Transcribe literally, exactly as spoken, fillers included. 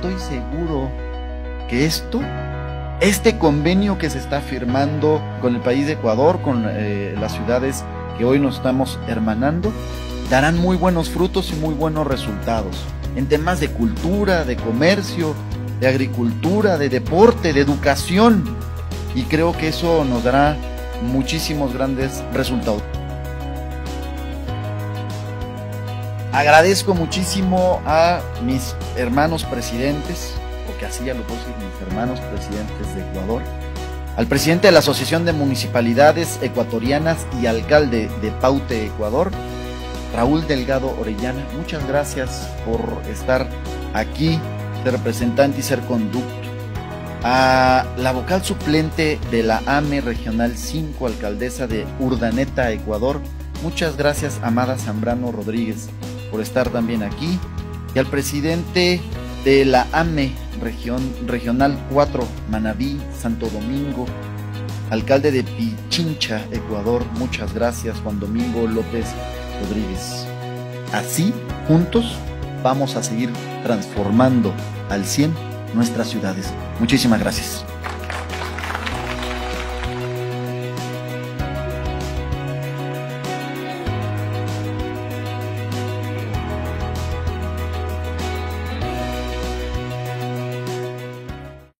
estoy seguro que esto, este convenio que se está firmando con el país de Ecuador, con eh, las ciudades que hoy nos estamos hermanando, darán muy buenos frutos y muy buenos resultados en temas de cultura, de comercio, de agricultura, de deporte, de educación, y creo que eso nos dará muchísimos grandes resultados. Agradezco muchísimo a mis hermanos presidentes, porque así ya lo puedo decir, mis hermanos presidentes de Ecuador, al presidente de la Asociación de Municipalidades Ecuatorianas y alcalde de Paute, Ecuador, Raúl Delgado Orellana. Muchas gracias por estar aquí de representante y ser conducto. A la vocal suplente de la A M E Regional cinco, alcaldesa de Urdaneta, Ecuador, muchas gracias, Amada Zambrano Rodríguez, por estar también aquí. Y al presidente de la A M E Región, Regional cuatro, Manabí, Santo Domingo, alcalde de Pichincha, Ecuador, muchas gracias, Juan Domingo López Rodríguez. Así, juntos, vamos a seguir transformando al cien nuestras ciudades. Muchísimas gracias.